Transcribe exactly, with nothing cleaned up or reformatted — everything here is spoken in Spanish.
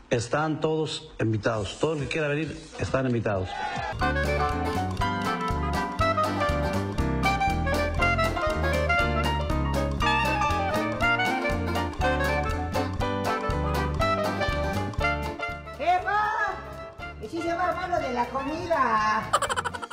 Están todos invitados. Todo el que quiera venir, están invitados. ¡Jefa! ¡Que sí se va a lo de la comida!